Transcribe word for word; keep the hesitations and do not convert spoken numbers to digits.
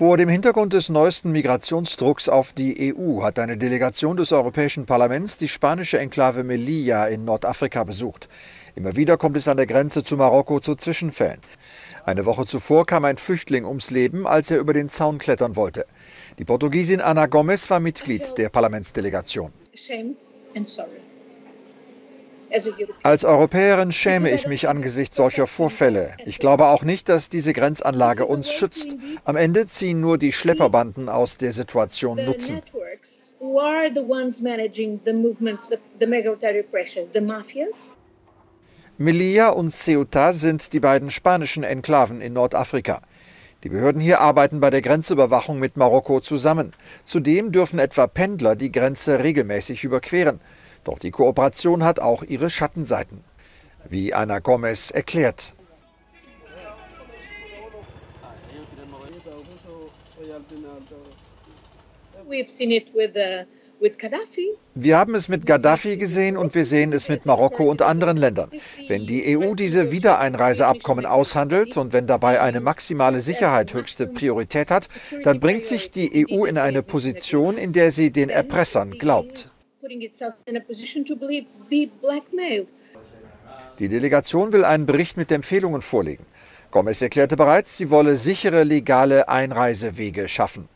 Vor dem Hintergrund des neuesten Migrationsdrucks auf die E U hat eine Delegation des Europäischen Parlaments die spanische Enklave Melilla in Nordafrika besucht. Immer wieder kommt es an der Grenze zu Marokko zu Zwischenfällen. Eine Woche zuvor kam ein Flüchtling ums Leben, als er über den Zaun klettern wollte. Die Portugiesin Ana Gomes war Mitglied der Parlamentsdelegation. Als Europäerin schäme ich mich angesichts solcher Vorfälle. Ich glaube auch nicht, dass diese Grenzanlage uns schützt. Am Ende ziehen nur die Schlepperbanden aus der Situation Nutzen. Melilla und Ceuta sind die beiden spanischen Enklaven in Nordafrika. Die Behörden hier arbeiten bei der Grenzüberwachung mit Marokko zusammen. Zudem dürfen etwa Pendler die Grenze regelmäßig überqueren. Doch die Kooperation hat auch ihre Schattenseiten, wie Ana Gomes erklärt. Wir haben es mit Gaddafi gesehen und wir sehen es mit Marokko und anderen Ländern. Wenn die E U diese Wiedereinreiseabkommen aushandelt und wenn dabei eine maximale Sicherheit höchste Priorität hat, dann bringt sich die E U in eine Position, in der sie den Erpressern glaubt. Die Delegation will einen Bericht mit Empfehlungen vorlegen. Gomes erklärte bereits, sie wolle sichere legale Einreisewege schaffen.